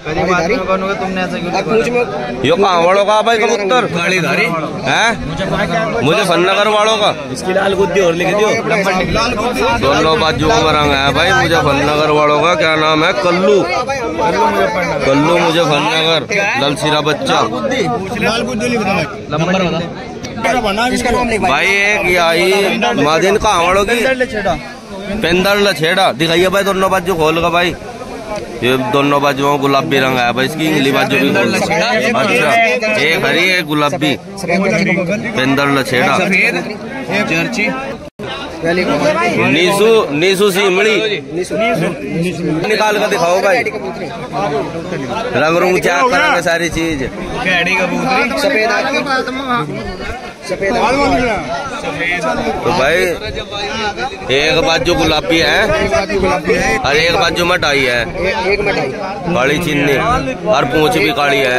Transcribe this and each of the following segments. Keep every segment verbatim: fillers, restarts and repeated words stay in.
तुमने ऐसा क्यों? यो कहाँ वालों का भाई कबूतर है? मुजफ्फरनगर वालों का। इसकी लाल गुद्दी और लिख दियो। दोनों बाजू का रंग है भाई मुजफ्फरनगर वालों का। क्या नाम है? कल्लू। कल्लू मुजफ्फरनगर ललसीरा बच्चा भाई। एक यही मादिन कहाँ वालों की? पेंदर लछेड़ा। दिखाइए भाई दोनों बाजू खोल का भाई। ये दोनों बाजुओं गुलाबी रंग है भाई। इसकी इंगली बाजू भी खोल। अच्छा एक हरी एक गुलाबी। पेंदर लछेड़ा। नीसू नीसू सिमड़ी निकाल कर दिखाओ भाई। रंग रूंग चेक करेंगे सारी चीज। तो भाई एक बाजू गुलाबी है और एक बाजू मटाई है। काली चिन्नी और पूंछ भी काली है।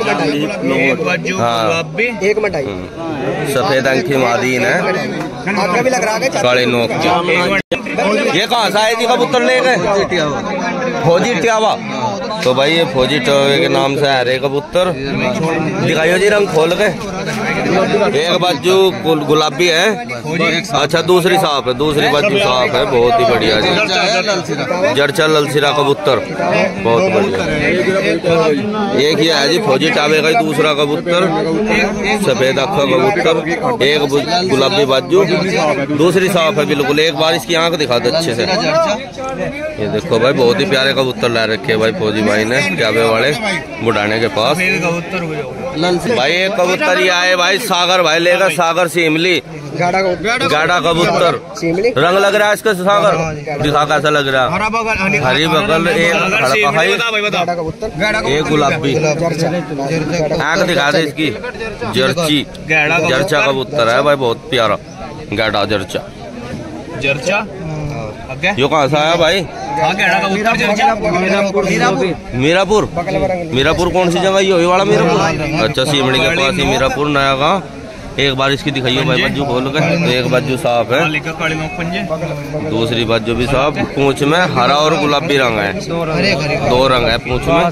हाँ एक मटाई सफेद अंकी मादीन है। काली नोक। ये कहाँ से आए थी कबूतर लेके? फौजी टियावा। तो भाई ये फौजी टियावे के नाम से आ रहे कबूतर। दिखाइयो जी रंग खोल के। एक बाजू गुलाबी है। अच्छा दूसरी साफ है। दूसरी बाजू साफ है। बहुत ही बढ़िया जी। जरचा ललसीरा कबूतर बहुत बढ़िया। एक ही है जी फौजी टियावे का दूसरा कबूतर। सफेद अक्खा कबूतर। एक गुलाबी बाजू दूसरी साफ है बिल्कुल। एक बार इसकी आंख दिखा दो अच्छे से। ये देखो भाई बहुत ही प्यारे कबूतर ला रखे भाई फौजी भाई ने टियावे वाले बुढ़ाने के पास। भाई एक कबूतर ही आए भाई सागर भाई लेगा। सागर सिमली गाड़ा कबूतर। रंग लग रहा है इसका सागर। दिखा कैसा लग रहा है? हरी बगल एक गुलाबी। आंख दिखा दे इसकी। जर्ची जर्चा कबूतर है भाई बहुत प्यारा। गाड़ा जर्चा जर्चा यो कहाँ से आया भाई? मीरापुर। मीरापुर कौन सी जगह? ये वाला मीरापुर। अच्छा सिमड़ी के पास ही मीरापुर नया गाँव। एक बार इसकी दिखाइए भाई बाजू खोल के। तो एक बाजू साफ है। दूसरी बाजू भी साफ। पूंछ में हरा और गुलाबी रंग है। दो रंग है पूंछ में।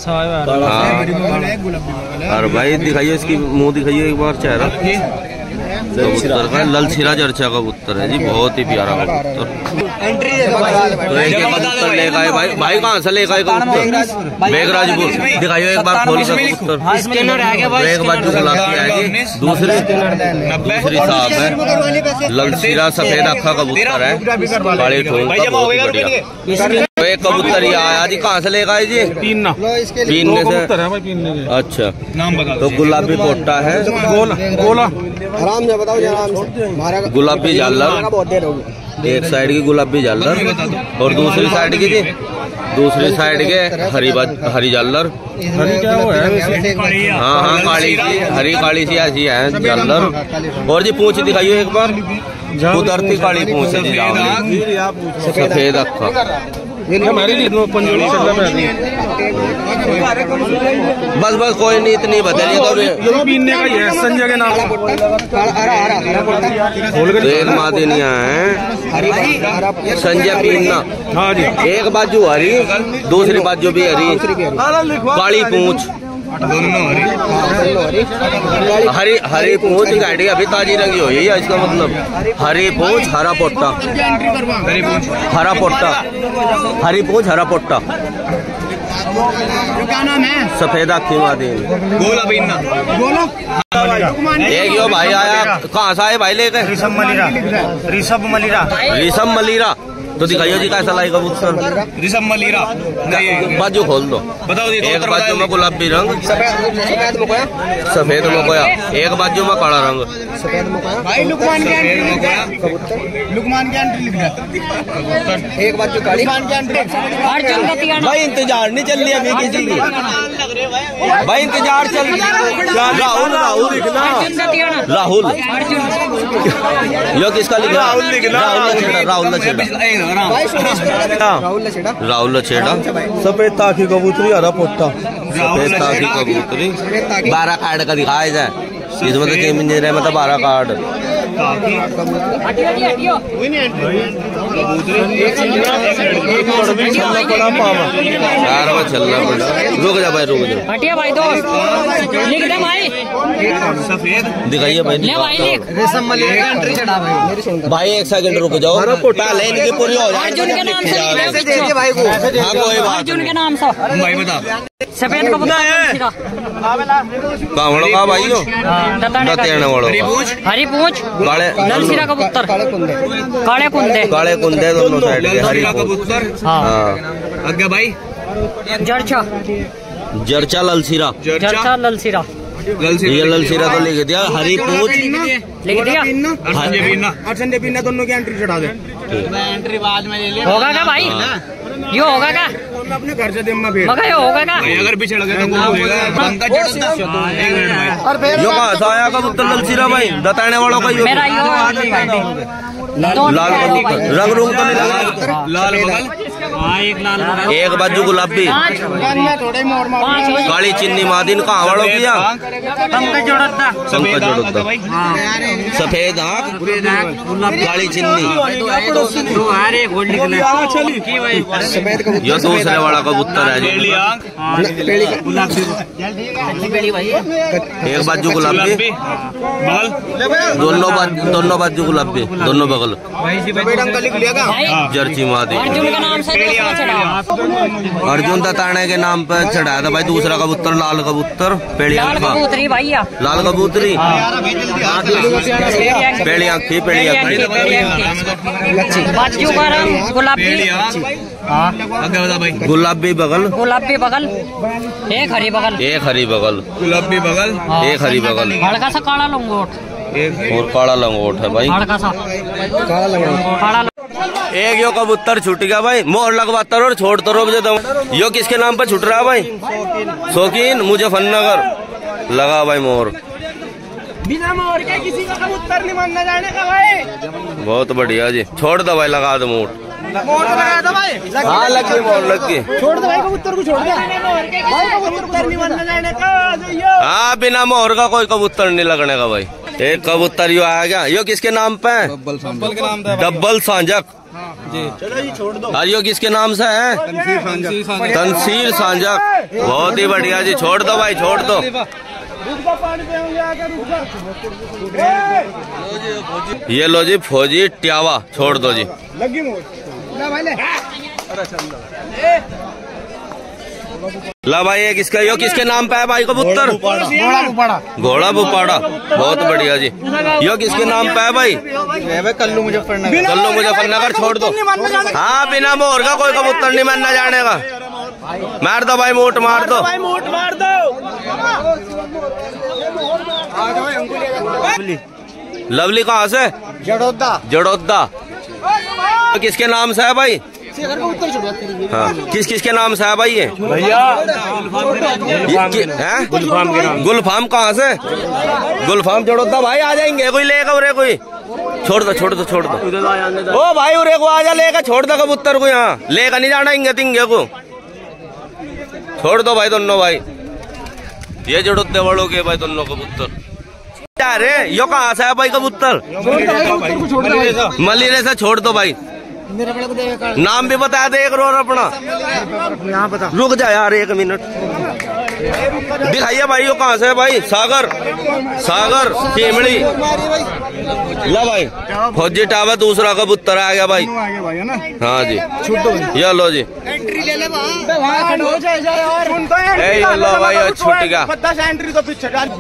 हाँ और भाई दिखाइए इसकी मुंह दिखाइए एक बार चेहरा। कबूतर का ललसीरा जरचा कबूतर है जी। बहुत ही प्यारा कबूतर। तो एक कबूतर लेकर आए भाई। भाई कहाँ से लेकर आए कबूतर? मेघराजपुर। दिखाइए एक बार खोल कर कबूतर। एक बाजू गुलाबी है जी। दूसरी दूसरी साफ है। ललसीरा सफेद अक्खा कबूतर है। बड़े ठोंग का बहुत ही बढ़िया। तो एक कबूतर ही आया जी। कहाँ से लेकर आए जी? पीनना पीनने से। अच्छा तो गुलाबी पोटा है। गोला आराम से बताओ आराम। गुलाबी झालर एक साइड की गुलाबी झालर और दूसरी साइड की जी दूसरी साइड के हरी हरी झालर। हाँ हाँ काली सी हरी काली सी ऐसी है झालर। और जी पूंछ दिखाइए एक बार। उधरती काली पूंछ है जी। सफेद अक्खा हमारे लिए बस बस कोई नहीं इतनी बताइए। तो पीने का ये संजय के नाम। तो एक मादिनिया है संजय पीना। हाँ जी। एक बाजू हरी दूसरी बाजू भी हरी। काली पूंछ दोनों हरी हरी पूंछ गाड़ी अभी ताजी रंगी हुई है। इसका मतलब हरी पूंछ हरा पोट्टा। हरा पोट्टा हरी पूंछ हरा पोट्टा। क्या नाम है? सफेद अक्खी मादीन। गोला पीना गोला। एक यो भाई आया। कहाँ से आए भाई लेकर? ऋषभ मलिरा। ऋषभ मलिरा ऋषभ मलिरा। तो दिखाइए जी कैसा लाई कबूतर? ऋषभ मलिरा। बाजू खोल दो। बताओ एक बाजू में गुलाबी रंग सफेद मकोया। एक बाजू में काला रंग सफेद मकोया। भाई लुकमान की एंट्री। लुकमान की एंट्री लिख रहा। एक बाजू काली भाई। इंतजार नहीं चल रही अभी किसी की भाई। इंतजार चल रहा। राहुल राहुल लिखना। राहुल यो किसका लिखना? राहुल राहुल राहुल लछेड़ा। सफेद ताकी कबूतरी हरा पोट्टा। सफेद ताकी कबूतरी बारह कार्ड का दिखाया जाए। इसमें तो मतलब बारह कार्ड। यार वो चलना पड़ा। रुक जा भाई, रुक जा। हटिया भाई दोस्त, लिख दे भाई। सफेद दिखाइए भाई, ले भाई लिख। रेशम मलिरा का एंट्री चढ़ा भाई। भाई एक सेकंड रुक जाओ, पहले इनकी पूरी हो जाए। अर्जुन के नाम से लिख दे देखिए भाई को। हाँ कोई बात अर्जुन के नाम से भाई बता। सफेद कबूतर कावड़ो का भाई हो दतेने वालों का। हरी पूछ काले नलसिरा कबूतर, काले कुंदे, काले कुंदे, काले कुंदे दोनों साइड के हरी कबूतर। हाँ आगे भाई जरछा, जरचा ललसीरा, जरछा ललसिरा, ये ललसीरा तो लिख दिया। हरी पूछ लिख दिया। अर्चन पीना दोनों की एंट्री चढ़ा दे। एंट्री बाद में ले ले। होगा क्या भाई? ये होगा क्या? अपने घर से देना मगर ये होगा क्या? अगर पीछे लगे तो बोलेगा पंकज चढ़ता। एक मिनट भाई, यो कहाँ से आया कबूतर ललसीरा भाई? दताने वालों का यो मेरा यो लाल कबूतर। रंग रूंग तो नहीं लगा? लाल बगल एक लाल एक बाजू गुलाबी, काली चिन्नी मादिन कहाँ वालों किया? पंकज जोड़ता, पंकज जोड़ता। सफेद आँख, काली चिन्नी। यो दूसरे वाला कबूतर है जी। एक बाजू गुलाबी, दोनों दोनों बाजू गुलाबी, दोनों बगल जर्सी मादी। अर्जुन के नाम से अर्जुन दताने के नाम पे चढ़ाया था भाई दूसरा कबूतर, लाल कबूतर पेड़ी लाल आँखा, कबूतरी भैया, लाल कबूतरी पेड़ी आँखी, पेड़ी आँखी। बाजू का रंग गुलाबी, आगे बता भाई। गुलाबी बगल, गुलाबी बगल, एक हरी बगल, एक हरी बगल, गुलाबी बगल, एक हरी बगल हल्का सा काला लंगोट, और काला लंगोट है भाई। हल्का सा काला। एक यो कबूतर छूट गया भाई, मोहर लगवाता और छोड़ तो रोक देता हूँ। यो किसके नाम पे छूट रहा है भाई? शौकीन मुजफ्फरनगर लगा भाई मोहर। बिना मोर के किसी का कबूतर नहीं मानना जाने का भाई। बहुत बढ़िया जी, छोड़ दो भाई, लगा दो मोर। मोर लगा दो भाई। हाँ लग गई मोर, लग गई। छोड़ दो भाई कबूतर को, छोड़ दो भाई, कबूतर नहीं मानना जाने का। हाँ बिना मोहर का कोई कबूतर नहीं लगने का भाई। एक कबूतर यो आ गया, यो किसके नाम पे? डब्बल के नाम पे, डब्बल सांजक। चलो जी छोड़ दो। और यो किसके नाम से है? तनसीर सांजक। बहुत ही बढ़िया जी, छोड़ दो भाई, छोड़ दो। ये लो जी फौजी ट्यावा, छोड़ दो जी। लगी मोर ला भाई ये किसका, यो किसके नाम पे है भाई कबूतर? घोड़ा बुपाड़ा, घोड़ा बुपाड़ा। बहुत बढ़िया जी। यो किसके नाम पे है भाई? कल्लू मुजफ्फरनगर, कल्लू मुजफ्फरनगर, छोड़ दो। हाँ बिना मोहर का कोई कबूतर नहीं मानना जाने का। मार दो भाई, मोट मार दो, मोट मार दो। लवली कहाँ से? जड़ोदा, जड़ोदा। किसके नाम से है भाई? हाँ किस किस के नाम से है भाई ये? भैया गुलफाम के नाम। गुलफाम कहाँ से? गुलफाम जड़ोदा भाई, आ जाएंगे कोई लेगा उरे कोई? छोड़ दो छोड़ दो छोड़ दो। ओ भाई उरे को आजा लेकर, छोड़ दो कबूतर को, यहाँ लेकर नहीं जाना इंगे तिंगे को। छोड़ दो भाई दोनों भाई, ये जड़ोदे वालों के भाई दोनों कबूतर। अरे यो कहाँ से है भाई कबूतर? मलिरे से, छोड़ दो भाई। नाम भी बता दे एक रोर अपना। रुक जा यार एक मिनट, दिखाइए भाई यो कहाँ से है भाई? सागर, सागर चिमड़ी। ला भाई फौजी टावा दूसरा कबूतर आ गया भाई। हाँ जी, ये लो जी। एंट्री ले ले वहाँ हो जाए जाए और ए ये लो भाई, ये छूट गया। दस एंट्री तो पीछे डाल।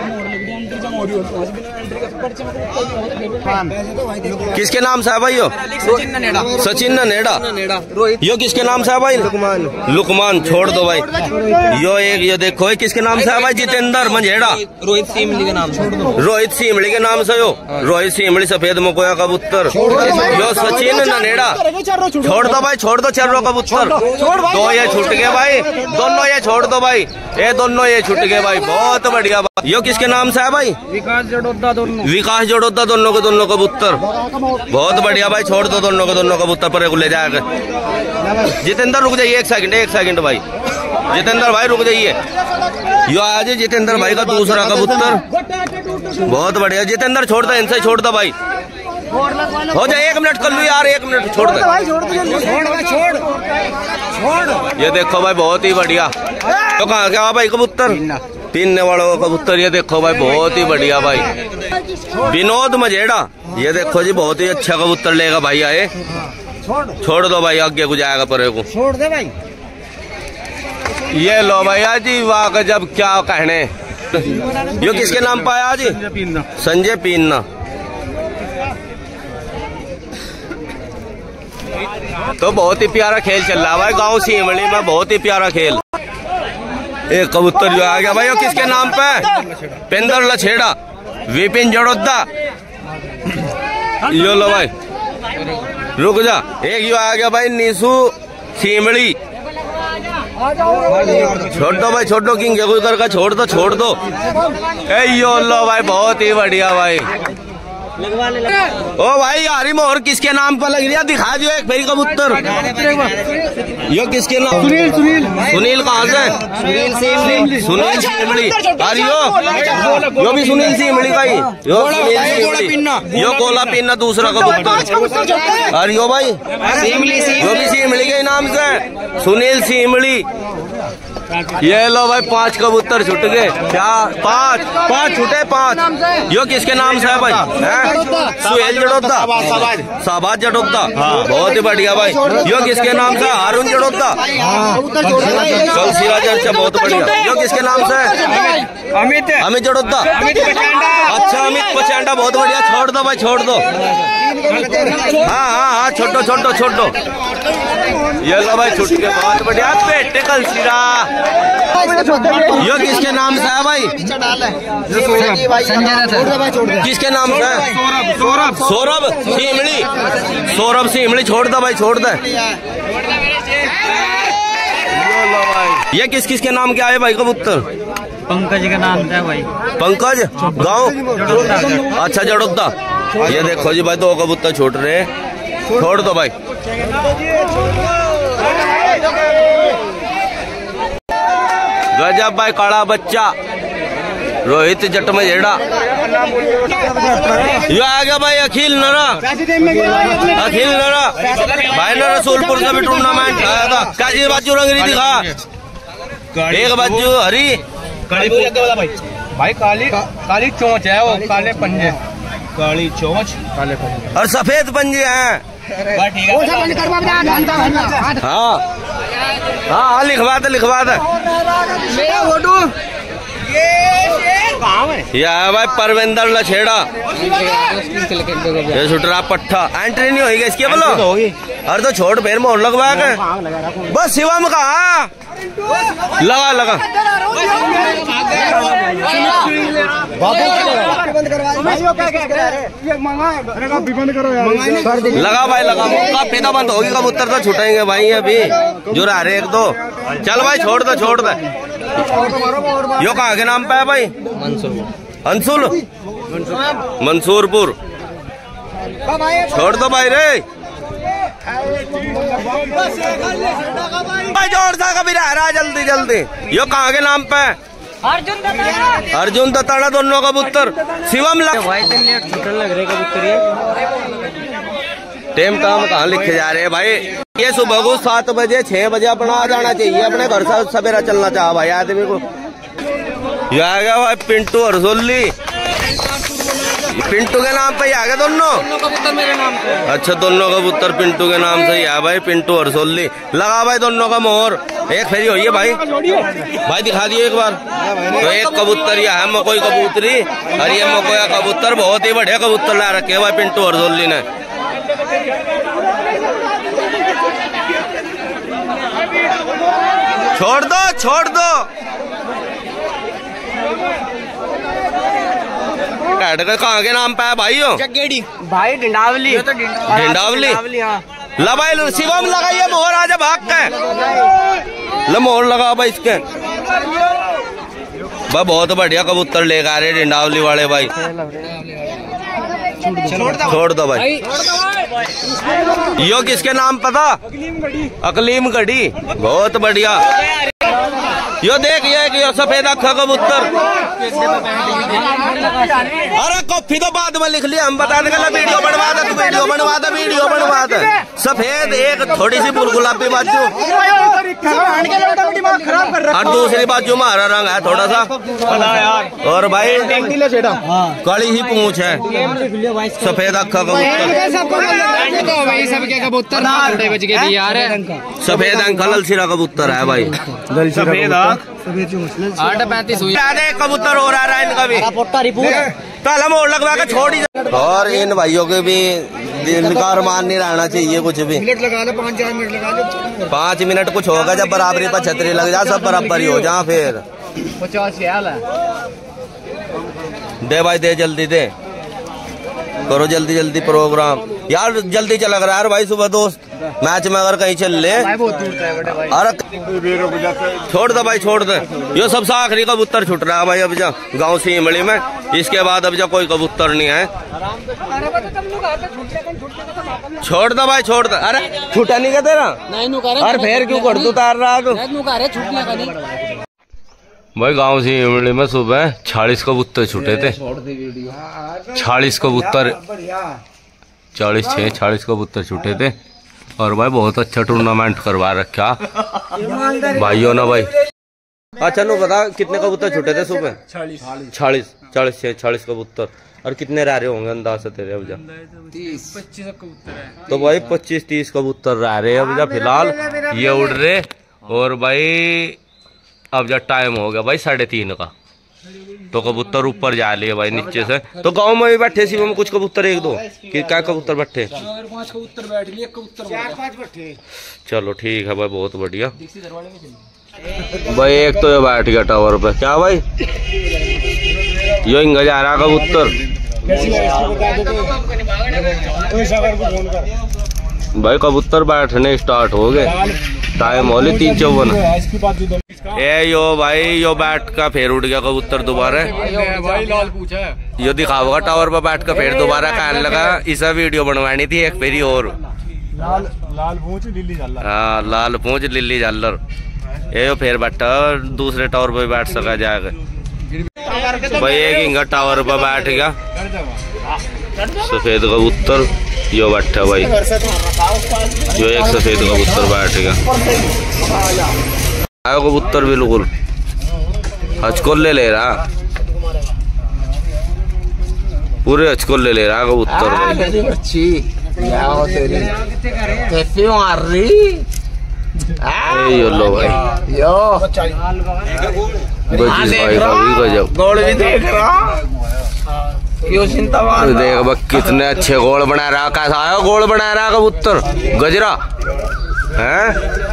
किसके नाम से है भाई यो? सचिन नेड़ा, सचिन नेड़ा। रोहित, यो किसके नाम से है भाई? लुकमान, लुकमान। छोड़ दो भाई। यो एक ये देखो, ये किसके नाम से है भाई? जितेंद्र मंझेड़ा, रोहित सीमली के नाम, छोड़ दो। रोहित सीमड़ी के नाम से यो, रोहित सीमड़ी सफेद मकोया कबूतर। यो सचिन ननेड़ा, छोड़ दो भाई, छोड़ दो चर्रो कबूतर। दो ये छूट गए भाई, दोनों ये छोड़ दो भाई, ये दोनों ये छूट गए भाई। बहुत बढ़िया। यो किसके नाम से है भाई? विकास जड़ोदा दोनों, विकास जोड़ोदा दोनों के दोनों कबूतर। बहुत बढ़िया भाई, छोड़ दो दोनों के दोनों कबूतर, पर ले जाएगा। जितेंद्र रुक जाइए एक सेकंड, एक सेकंड भाई, जितेंद्र भाई रुक जाइए। यो आज जितेंद्र भाई का दूसरा कबूतर। बहुत बढ़िया जितेंद्र, छोड़ दो इनसे, छोड़ दो भाई। हो जाए एक मिनट कर लू यार, एक मिनट छोड़ दे भाई, छोड़ दो, छोड़ छोड़ छोड़। ये देखो भाई बहुत ही बढ़िया। तो कहाँ क्या भाई कबूतर? तीनने वालों का कबूतर। ये देखो भाई बहुत ही बढ़िया भाई विनोद मजेड़ा। ये देखो जी बहुत ही अच्छा कबूतर लेगा भाई। आए छोड़ दो भाई, आगे को जाएगा परे को, छोड़ दे भाई। ये लो भैया जी, वाह गजब, क्या कहने। यो किसके नाम पाया जी? संजय पीन्ना। तो बहुत ही प्यारा खेल चल रहा है भाई गांव सीमली में, बहुत ही प्यारा खेल। एक कबूतर जो आ गया भाई, वो किसके नाम पे? पेंदर लछेड़ा, विपिन जड़ोदा। यो लो भाई, रुक जा। एक यो आ गया भाई नीसू सीमड़ी। छोड़ दो भाई, छोड़ दो, किंग कोई करके छोड़ दो, छोड़ दो। ए यो लो भाई बहुत ही बढ़िया भाई। ओ भाई यारी मोहर किसके नाम पर लग रही है? दिखा दियो एक भाई कबूतर। यो किसके नाम? सुनील। सुनील सुनील कहाँ से? सुनील सीमड़ी। सुनील सीमड़ी। अरे यो यो भी सुनील सीमड़ी का ही। यो सुनील, यो कोला पीना दूसरा कबूतर। अरे यो भाई यो भी सीमड़ी के नाम से, सुनील सीमड़ी। ये लो भाई पांच कबूतर छुट गए। क्या? पांच पांच छुटे पांच। यो किसके नाम से है भाई? सुहेल जड़ोदा, शाहबाज जड़ोदा। बहुत ही बढ़िया भाई। यो किसके नाम से? हारून जड़ोदा, कल सिराज। अच्छा बहुत बढ़िया। यो किसके नाम से? अमित अमित जड़ोदा। अच्छा अमित पचांडा, बहुत बढ़िया। छोड़ दो भाई, छोड़ दो। हाँ हाँ हाँ छोटो छोटो छोटो। ये लो भाई छुट के, बहुत बढ़िया। बेटे कल सिरा। यो किसके नाम से है भाई? किसके नाम से है? सौरभ। सौरभ सीमड़ी। सौरभ सीमड़ी। छोड़ दो भाई, छोड़ दे। ये किस किस के नाम क्या है भाई कबूतर? पंकज के नाम से भाई। पंकज गाँव? अच्छा जड़ोदा। ये देखो जी भाई दो कबूतर छूट रहे, छोड़ दो भाई। गजब भाई, काला बच्चा रोहित जट में जेड़ा। यो आ गया भाई अखिल नरा। अखिल नरा भाई ने रसूलपुर से भी टूर्नामेंट आया था। कैसी बाजू रंगरी दिखा? एक बाजू हरी भाई, काली काली चोंच है वो, काले पंजे, काली चोंच काले पंजे और सफेद पंजे हैं। हाँ हाँ हाँ लिखवा दे, लिखवा दे। यह भाई परविंदर लछेड़ा। ये छुटरा पट्टा। एंट्री नहीं होगी इसकी बोलो? अरे तो छोड़ फिर मोहर लगवा के। बस शिवम कहा लगा लगा लगा भाई लगा। मौका पैदा बंद होगी, कबूतर तो छुटेंगे भाई अभी जो रह रहे एक दो। चल भाई छोड़ दो, छोड़ दे। यो कहाँ के नाम पे है भाई? अंसुल मंसूरपुर। छोड़ दो भाई रे भाई, जोर सा कभी रह रहा जल्दी जल्दी। यो कहाँ के नाम पे? अर्जुन दत्ता। अर्जुन दत्ता दोनों कबूतर। शिवम लग रहे कबूतर। टेम टाइम कहाँ लिखे जा रहे हैं भाई? ये सुबह को सात बजे छह बजे अपना आ जाना चाहिए, अपने घर से सवेरा चलना चाह भाई आदमी को। ये आ गया भाई पिंटू हरसोली। पिंटू के नाम पे ही आ गए दोनों कबूतर मेरे नाम से। अच्छा दोनों कबूतर पिंटू के नाम से ही है भाई। पिंटू हरसोली लगा भाई दोनों का मोहर। एक फेरी हुई है भाई, भाई दिखा दियो एक बार। तो एक कबूतर यह है मकोई कबूतरी, और ये मकोया कबूतर बहुत ही बढ़िया कबूतर ला रखे है भाई पिंटू हरसोली ने। छोड़ दो, छोड़ दो। कहाँ के नाम पे है भाई? हो भाई डिंडावली। डिंडावली। ला भाई शिवम लगाइए मोहर, आजा भाग के। ला मोहर लगा भाई इसके। भाई बहुत बढ़िया कबूतर लेकर आ रहे डिंडावली वाले भाई। छोड़ दो भाई। यो किसके नाम पता? अकलीम गढ़ी। बहुत बढ़िया। यो देख ये यो सफेद अखा कबूतर। अरे कॉफी तो बाद में लिख लिया, हम बता देंगे वीडियो बनवा दे, वीडियो बनवा दे, वीडियो बनवा दे। सफेद एक थोड़ी सी बुल गुलाबी बाजू और दूसरी बाजू में हरा रंग है थोड़ा सा। और भाई काली ही पूंछ है, सफेद अखा कबूतर, सफेद अंक ललसीरा कबूतर है भाई। सफेद आठ पैंतीस हुई कबूतर हो रहा है इनका भी, ताला मोड़ लगवा के छोड़ ही। और इन भाइयों के भी दिल का अरमान नहीं रहना चाहिए कुछ भी। मिनट लगा लो, पाँच चार मिनट लगा लो। पाँच मिनट कुछ होगा जब बराबरी पर छतरी लग जा, सब बराबर ही हो जा। फिर पचास दे भाई दे, जल्दी दे, करो जल्दी जल्दी प्रोग्राम यार, जल्दी चला कर यार भाई। सुबह दोस्त मैच में अगर कहीं चल ले, अरे छोड़ दे भाई, छोड़ दे। यो सबसे आखिरी कबूतर छूट रहा है भाई अब जा गाँव सीमड़ी में। इसके बाद अब जा कोई कबूतर नहीं है। छोड़ दे भाई, छोड़ दे। अरे छूटा नहीं क्या तेरा? अरे फिर क्यों कर तू तार रहा तू? भाई गाँव सीमड़ी में सुबह चालीस कबूतर छूटे थे, चालीस कबूतर, चालीस छह चालीस कबूतर छूटे थे। और भाई बहुत अच्छा टूर्नामेंट करवा रखा भाइयों ने भाई। अच्छा नो बता कितने कबूतर छूटे थे सुबह? चालीस चालीस छह चालीस कबूतर। और कितने रह रहे होंगे अंदाज से तेरे अब जा? पच्चीस कबूतर है। तो भाई पच्चीस तीस कबूतर रह रहे अब जा फिलहाल, ये उड़ रहे। और भाई अब जब टाइम हो गया भाई साढ़े तीन का, तो कबूतर ऊपर जा लिए भाई नीचे से। तो गांव में भी बैठे सी में कुछ कबूतर, एक दो कि क्या कबूतर बैठे? चार पांच कबूतर बैठ लिए, कबूतर चार पांच बैठे। चलो ठीक है भाई, बहुत बढ़िया भाई। एक तो ये बैठ गया टावर पे, क्या भाई यो इंगा जा रहा कबूतर भाई। कबूतर बैठने स्टार्ट हो गए, टाइम होली तीन चौवन। ए यो भाई यो बैठ का फिर उड़ गया कबूतर दोबारा। भाई लाल पूछा है, यो दिखाओगा टावर पर बैठ कर फिर दोबारा कहने लगा इसा वीडियो बनवानी थी एक फेरी और। लाल लाल पूंछ लिल्ली झालर। हाँ लाल पूंछ लिल्ली झालर। ये यो फिर बैठा दूसरे टावर पर बैठ सका जाएगा भाई। एक इंगा टावर पर बैठ गया सफेद कबूतर, यो बैठा भाई, यो एक सफेद कबूतर बैठ गया। आयो कबूतर बिल्कुल हचकोले ले रहा, पूरे हचकोले ले रहा कबूतर भाई। यो लो भाई, यो भाई गजब गोल भी देख रहा, देख बा कितने अच्छे गोल बना रहा। कैसा आया गोल बना रहा कबूतर, गजरा है।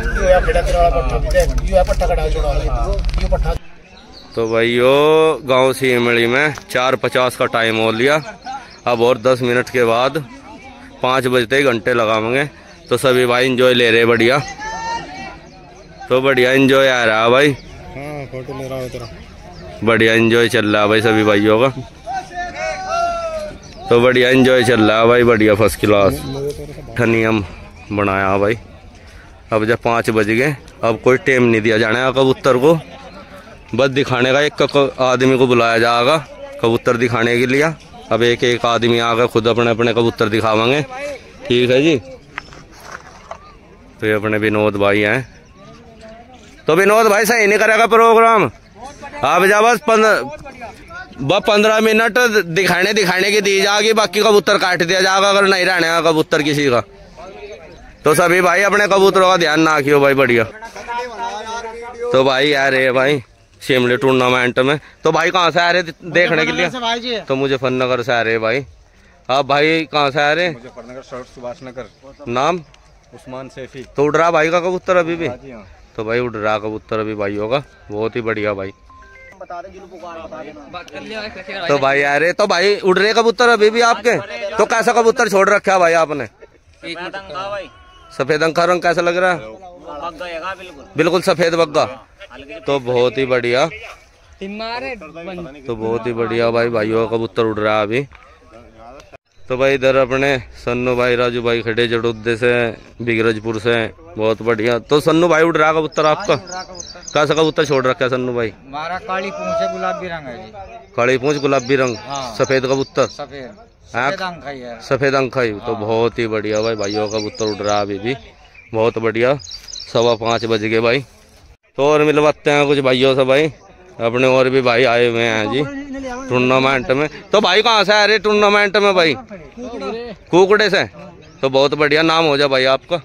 तो भाइयों गांव सीमड़ी में चार पचास का टाइम हो लिया। अब और दस मिनट के बाद पाँच बजते ही घंटे लगाएंगे। तो सभी भाई एंजॉय ले रहे बढ़िया, तो बढ़िया एंजॉय आ रहा भाई। हाँ, फोटो ले रहा हूं तेरा। बढ़िया एंजॉय चल रहा भाई सभी भाइयों का, तो बढ़िया एंजॉय चल रहा भाई, बढ़िया फर्स्ट क्लास नियम बनाया भाई। अब जब पाँच बज गए, अब कोई टाइम नहीं दिया जाना कबूतर को, बस दिखाने का एक आदमी को बुलाया जाएगा कबूतर दिखाने के लिए। अब एक एक आदमी आकर खुद अपने अपने कबूतर दिखावांगे, ठीक है जी। तो ये अपने विनोद भाई हैं। तो विनोद भाई सही नहीं करेगा प्रोग्राम, आप जा बस पंद्रह पंद्रह मिनट दिखाने दिखाने की दी जाएगी, बाकी कबूतर काट दिया जाएगा अगर नहीं रहने का कबूतर किसी का। तो सभी भाई अपने कबूतरों का ध्यान ना रखियो भाई बढ़िया। तो भाई आ रहे भाई शिमले टूर्नामेंट में। तो भाई कहाँ से आ रहे देखने के लिए? तो मुजफ्फरनगर से आ रहे भाई। आप भाई कहाँ से आ रहे? मुजफ्फरनगर सुभाष नगर। नाम? उस्मान सैफी। तो उड़ रहा भाई का कबूतर अभी भी? तो भाई उड़ रहा कबूतर अभी भाई होगा, बहुत ही बढ़िया भाई। तो भाई आ रहे, तो भाई उड़ रहे कबूतर अभी भी आपके? तो कैसा कबूतर छोड़ रखा भाई आपने? सफेद अंखा रंग कैसा लग रहा है? बिल्कुल सफेद बग्गा, तो बहुत ही बढ़िया, तो बहुत ही बढ़िया भाई भाइयों का कबूतर उड़ रहा है अभी। तो भाई इधर अपने सन्नू भाई राजू भाई खड़े जड़ोदे से बिगरजपुर से, बहुत बढ़िया। तो सन्नू भाई उड़ रहा कबूतर आपका, कैसा कबूतर छोड़ रखा है सन्नू भाई? हमारा काली पूंछ है, गुलाबी रंग है जी। काली पूंछ गुलाबी रंग, हाँ। सफेद कबूतर, सफेद हाँ? सफेद अंक है, सफेद अंक है। तो बहुत ही बढ़िया भाई, भाइयों का कबूतर उड़ रहा है अभी भी, बहुत बढ़िया। सवा पाँच बज गए भाई। तो और मिलवाते हैं कुछ भाइयों से भाई, अपने और भी भाई आए हुए हैं जी टूर्नामेंट में। तो भाई कहाँ से आ रहे टूर्नामेंट में भाई? कुकड़े से। तो बहुत बढ़िया, नाम हो जा भाई आपका?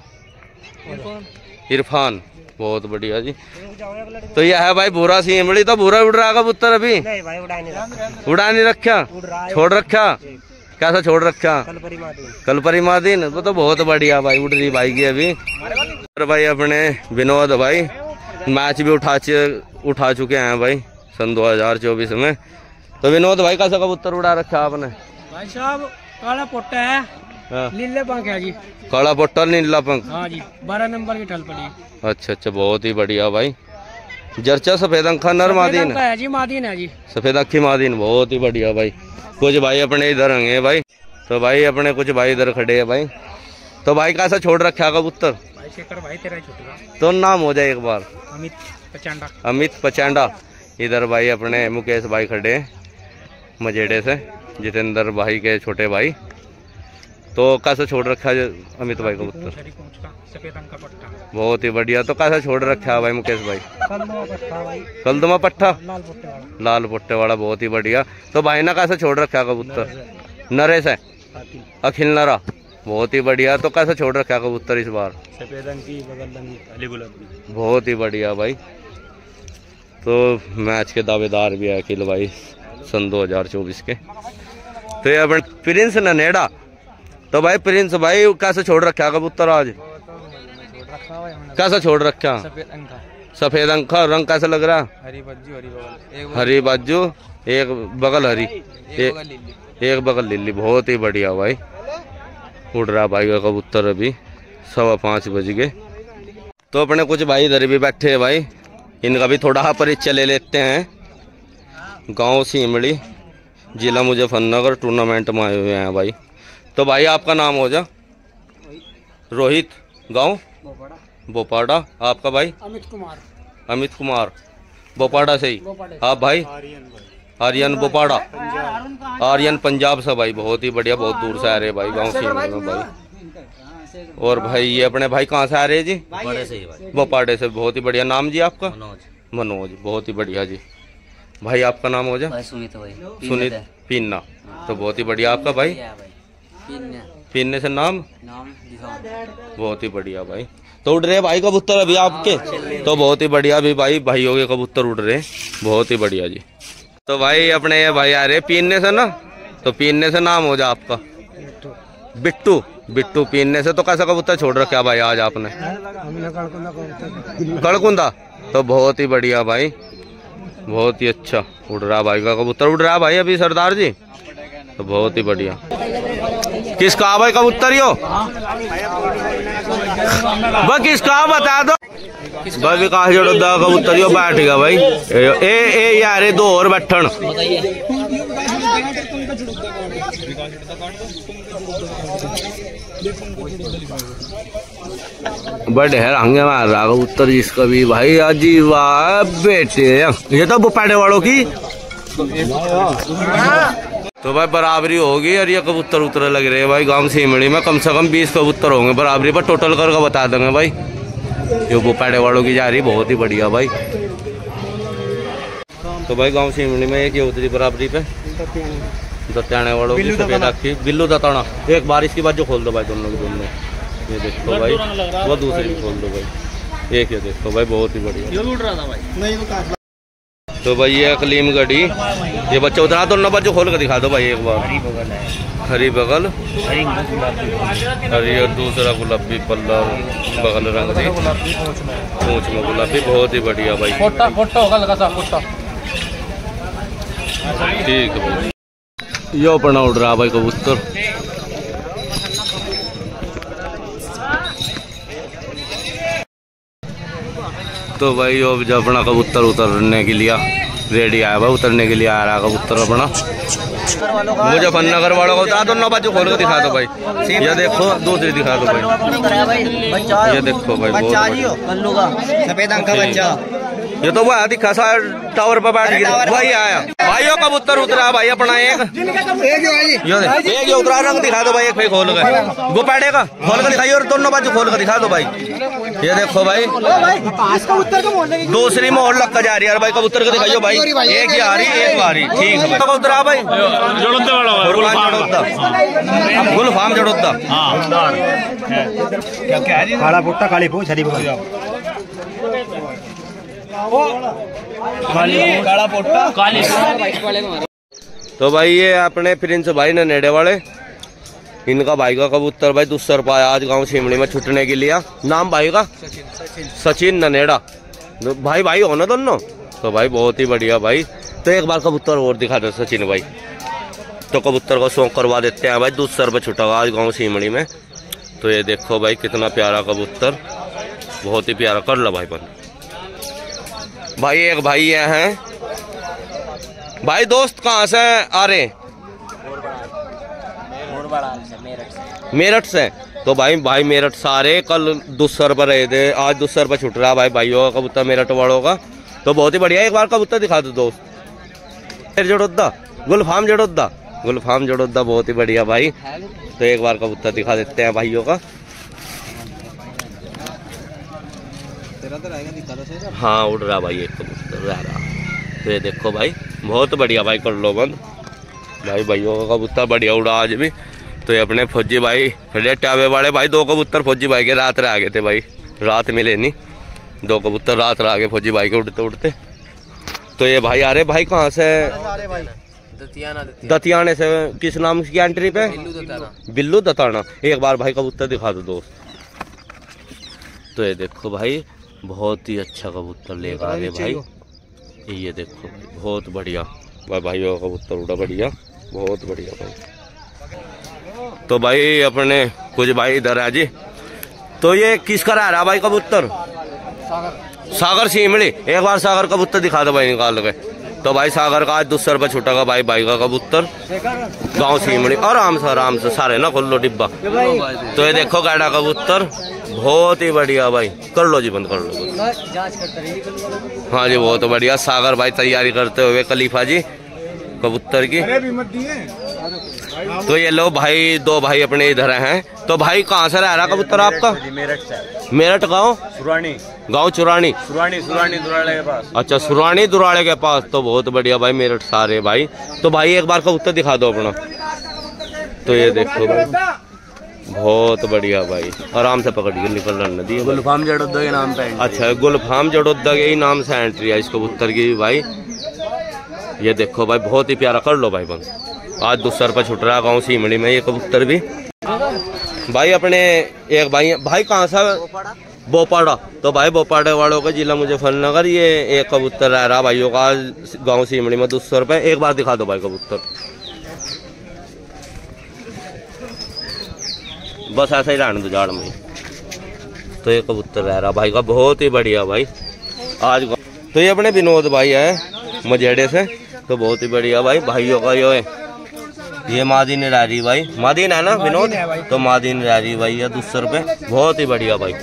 इरफान, बहुत बढ़िया जी। तो यह है भाई भूरा सीमड़ी। तो भूरा उड़ रहा कबूतर अभी? नहीं भाई, उड़ा नहीं रखा। उड़ा नहीं रखा, छोड़ रखा। कैसा छोड़ रखा? कलपरी मादीन। वो तो बहुत बढ़िया भाई, उड़ रही भाई की अभी। और भाई अपने विनोद भाई मैच भी उठा उठा चुके हैं भाई सन दो हजार चौबीस में। तो विनोद भाई कैसा कबूतर उड़ा रखा आपने? भाई साहब काला पोटा है, हाँ। नीले पंख है जी। काला पोटा नीला पंख, हाँ जी, बारह नंबर की ठल पड़ी। अच्छा अच्छा, बहुत ही बढ़िया भाई। जर्चा सफेद अंखा नर मादीन है जी, मादीन है जी, सफेद अखी मादीन, बहुत ही बढ़िया भाई। कुछ भाई अपने इधर होंगे भाई। तो भाई अपने कुछ भाई इधर खड़े हैं भाई। तो भाई कैसा छोड़ रखा कबूतर? भाई शेखर भाई तेरा छुटेगा। तो नाम हो जाए एक बार? अमित पचांडा। अमित पचांडा। इधर भाई अपने मुकेश भाई खड़े हैं मजेड़े से, जितेंद्र भाई के छोटे भाई। तो कैसा छोड़ रखा है अमित भाई कबूतर? सफेद अंक का पट्टा, बहुत ही बढ़िया। तो कैसा छोड़ रखा है भाई मुकेश भाई? कलदमा पट्टा, लाल पोटे वाला। लाल पोट्टे वाला, बहुत ही बढ़िया। तो भाई ना कैसा छोड़ रखा है कबूतर? नरेश है, अखिल नरा, बहुत ही बढ़िया। तो कैसा छोड़ रखा है कबूतर इस बार? सफेद अंक की बगल रंगी काली गुलाबी, बहुत ही बढ़िया भाई। तो मैच के दावेदार भी है अखिल भाई सन दो हजार चौबीस के। तो ये अपन प्रिंस ननेड़ा। तो भाई प्रिंस भाई कैसे छोड़ रखा है कबूतर आज? कैसा छोड़ रखा? सफेद अंक, सफेद अंक। रंग कैसा लग रहा? हरी बाजू हरी बगल, हरी बाजू, एक बगल हरी, एक, एक बगल लिल्ली, बहुत ही बढ़िया भाई। उड़ रहा भाई का कबूतर अभी सवा पाँच बज गए। तो अपने कुछ भाई इधर भी बैठे हैं भाई, इनका भी थोड़ा परिचय ले लेते हैं। गांव सीमड़ी, जिला मुजफ्फरनगर, टूर्नामेंट में आए हुए हैं भाई। तो भाई आपका नाम हो जा? रोहित, गांव बोपाड़ा। आपका भाई? अमित कुमार। अमित कुमार, बोपाड़ा से ही। आप भाई? आर्यन बोपाड़ा, आर्यन पंजाब से भाई, बहुत ही बढ़िया। बहुत दूर से आ रहे भाई गाँव सीमड़ी में भाई। और भाई ये अपने भाई कहाँ से आ रहे हैं जी? बोपाड़े से ही भाई। बोपाड़े से, बहुत ही बढ़िया। नाम जी आपका? मनोज। मनोज, बहुत ही बढ़िया जी। भाई आपका नाम हो जा? भाई सुनीत भाई। सुनीत पीन्ना। तो बहुत ही बढ़िया। आपका भाई? पीन्ने से नाम? नाम दिखाओ। बहुत ही बढ़िया भाई। तो उड़ रहे भाई कबूतर अभी आपके? तो बहुत ही बढ़िया अभी भाई भाइयों के कबूतर उड़ रहे, बहुत ही बढ़िया जी। तो भाई अपने ये भाई आ रहे पीन्ने से ना, तो पीन्ने से नाम हो जा आपका? बिट्टू। बिट्टू पीन्ने से। तो कैसा कबूतर छोड़ रखा भाई आज आपने? कड़कुंदा। तो बहुत ही बढ़िया भाई, बहुत ही अच्छा उड़ रहा भाई का कबूतर। उड़ रहा भाई अभी सरदार जी, तो बहुत ही बढ़िया। किसका भाई कबूतर यो? बस किसका बता दो भाई। विकास जड़ोदा कबूतर यो बैठ गया भाई। ए ए यार दो और बैठन। बड़े है रंगे मार रहा कबूतर जिसका भी भाई। अजी वाह बेटे, ये तो बोपाड़े वालों की। तो भाई बराबरी होगी और ये कबूतर उतर लग रहे हैं भाई। गांव सीमड़ी में कम से कम बीस कबूतर होंगे बराबरी पर, टोटल करके बता देंगे भाई। ये बोपाड़े वालों की जा रही, बहुत ही बढ़िया भाई। तो भाई गांव सीमड़ी में एक ये उतरी बराबरी पे दत्याने वालों की सफेद आखी बिल्लू दताना। एक बारिश की बात जो खोल दो भाई दोनों की दोनों। ये देखो भाई, वो दूसरी भी खोल दो भाई। एक ये देखो भाई, बहुत ही बढ़िया। तो भाई ये अकलीम गढ़ी, ये बच्चा उतना दोनों बच्चों खोल कर दिखा दो भाई एक बार। हरी बगल, हरी और दूसरा गुलाबी पल्ला बगल रंग दी, पूंछ में गुलाबी, बहुत ही बढ़िया भाई। ठीक है भाई। यो अपना उड़ रहा भाई कबूतर। तो भाई अब जब अपना कबूतर उतरने के लिए रेडी आया भाई, उतरने के लिए आ रहा कबूतर अपना। मुजफ्फरनगर वालों को उतरा दो, नौ बाजू खोल के दिखा दो भाई। ये देखो दूसरी दिखा दो भाई, ये देखो भाई सफेद अंक का बच्चा। ये तो वह दिखा सा टावर पर बैठ गया वही आया। भाइयों कबूतर उतरा भाई अपना एक एक ये उतरा, रंग दिखा दो भाई एक भाई खोल के, गुपाड़े का खोल के दिखाइए और दोनों बाजू खोल के दिखा दो भाई। ये देखो भाई दूसरी मोहर लग कर जा रही है भाई, कबूतर को दिखाइए भाई, एक ही आ रही एक आ रही। ठीक है कबूतर आ भाई, गुलफाम जड़ोदा काला पुट्टा काली पूंछ हरी काला पोटा काली। तो भाई ये अपने प्रिंस भाई ने नेड़े वाले, इनका भाई का कबूतर भाई दूसर पाया आज गांव शिमली में छुटने के लिए। नाम भाई का सचिन ननेड़ा, भाई भाई हो ना दोनों। तो भाई बहुत ही बढ़िया भाई। तो एक बार कबूतर और दिखा दो सचिन भाई। तो कबूतर को शौक करवा देते हैं भाई, दूसर पे छुटा हुआ आज गाँव शिमली में। तो ये देखो भाई कितना प्यारा कबूतर, बहुत ही प्यारा। कर लो भाई बन भाई। एक भाई ये हैं भाई, दोस्त कहाँ से आ रहे? मेरठ से। तो भाई भाई मेरठ से आ रहे, कल दूसर पर रहे थे, आज दूसर पर छुट रहा भाई भाइयों का कबूतर मेरठ वालों का। तो बहुत ही बढ़िया, एक बार कबूतर दिखा दो दोस्त। जड़ोदा गुलफाम जड़ोदा गुलफाम जड़ोदा बहुत ही बढ़िया भाई। तो एक बार कबूतर दिखा देते हैं भाइयों का। हाँ उड़ रहा भाई एक कबूतर रह रहा। तो ये देखो भाई बहुत बढ़िया भाई, कर लो बंद भाई। भाइयों का कबूतर बढ़िया उड़ा आज भी। तो ये अपने फौजी भाई टावे वाले भाई, दो कबूतर फौजी भाई के रात रह गए थे भाई, रात मिले नहीं, दो कबूतर रात रह गए फौजी भाई के उड़ते उड़ते। तो ये भाई आ रहे भाई कहाँ से? दतियाने से। किस नाम की एंट्री पे? बिल्लू दताना। एक बार भाई कबूतर दिखा दो दोस्त। तो ये देखो भाई बहुत ही अच्छा कबूतर लेकर आ गए भाई। ये देखो बहुत बढ़िया भाई, भाइयों का कबूतर उड़ा बढ़िया, बहुत बढ़िया भाई। तो भाई अपने कुछ भाई इधर है जी। तो ये किसका रह रहा भाई कबूतर? सागर शिमली। एक बार सागर कबूतर दिखा दो भाई निकाल के। तो भाई सागर का आज दूसर पर छुटा का भाई भाई का कबूतर गांव शिमली। आराम से आराम से सारे ना खोल लो डिब्बा। तो ये देखो गाड़ा कबूतर बहुत ही बढ़िया भाई। कर लो जी बंद कर लो। हाँ जी बहुत बढ़िया। सागर भाई तैयारी करते हुए खलीफा जी कबूतर की। तो ये लो भाई दो भाई अपने इधर हैं। तो भाई कहाँ से रह रहा कबूतर आपका? मेरठ से। मेरठ गाँव सुरानी गाँव चुरानी सुरानी सुरानी दुराड़े के पास। अच्छा सुरानी दुराड़े के पास। तो बहुत बढ़िया भाई मेरठ सारे भाई। तो भाई एक बार कबूतर दिखा दो अपना। तो ये देखो भाई बहुत बढ़िया भाई, आराम से पकड़िए निकल नदी। गुलफाम जड़ोदा के नाम पे। अच्छा गुलफाम जड़ोदा के ही नाम से एंट्री है इस कबूतर की भाई। ये देखो भाई बहुत ही प्यारा। कर लो भाई बंद। आज दूसर पर छुट रहा गाँव शिमली में ये कबूतर भी भाई। अपने एक भाई भाई कहाँ से? बोपाड़ा। तो भाई बोपाड़े वालों का जिला मुजफ्फरनगर। ये एक कबूतर रह रहा भाइयों का गाँव शिमली में दूसर पे। एक बार दिखा दो भाई कबूतर। बस ऐसा ही रहने दो झाड़ में। तो ये कबूतर रह रहा भाई का बहुत ही बढ़िया भाई आज। तो ये अपने विनोद भाई है मजेड़े से। तो बहुत ही बढ़िया भाई भाइयों का यो है। ये मादीन रह रही भाई, मादीन है ना विनोद? तो मादीन रह रही भाई है दूसर पे, बहुत ही बढ़िया भाई।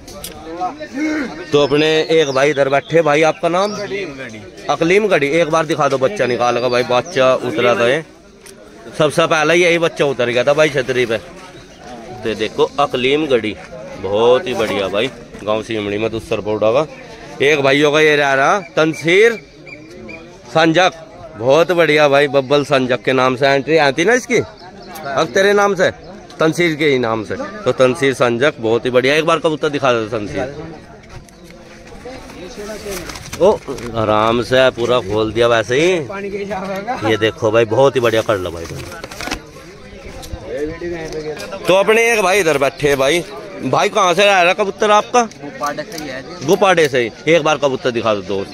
तो अपने एक भाई इधर बैठे भाई, आपका नाम? अकलीम गढ़ी। एक बार दिखा दो बच्चा निकाल का भाई। बच्चा उतरा था सबसे पहले यही बच्चा उतर गया था भाई छतरी पे। तो देखो अकलीम गढ़ी बहुत ही बढ़िया भाई, गांव शिमली में दूसर पोड़ा का। एक भाइयों का ये रह रहा तनसीर संजक, बहुत बढ़िया भाई। बब्बल संजक के नाम से एंट्री आती ना इसकी, अब तेरे नाम से तनसीर के ही नाम से। तो तनसीर संजक बहुत ही बढ़िया। एक बार कबूतर दिखा दो तनसीर। ओ आराम से पूरा खोल दिया वैसे ही। ये देखो भाई बहुत ही बढ़िया। कर लो भाई। तो अपने एक भाई इधर बैठे भाई। भाई कहाँ से आ रहा कबूतर आपका? गुपाड़े से ही है। गुपाड़े से ही। एक बार कबूतर दिखा दो दोस्त।